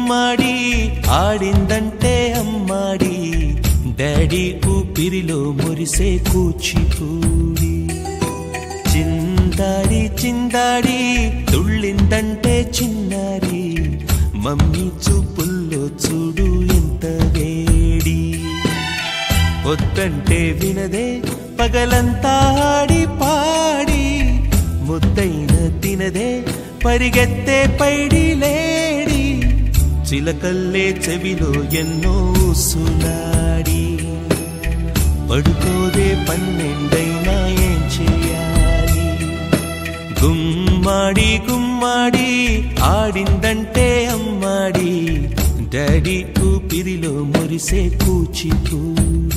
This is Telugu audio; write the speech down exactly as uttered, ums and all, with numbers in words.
గుమ్మాడి ఆడిందంటే అమ్మాడి డాడీ ఊపిరిలో మురిసే కూచిపూడి చిందాడి చిందాడి తుళ్ళిందంటే చిన్నారి మమ్మీ చూపుల్లో చూడు ఎంత వేడి వద్దంటే వినదే పగలంతా ఆడి పాడి ముద్దైన తినదే పరిగెత్తే పైడి లేడి చిలకల్లే చెవిలో ఎన్నో సునాడి పడుకోదే పన్నెండైనా ఏం చేయాలి గుమ్మాడి గుమ్మాడి ఆడిందంటే అమ్మాడి డాడీ ఊపిరిలో మురిసే కూచిపూడి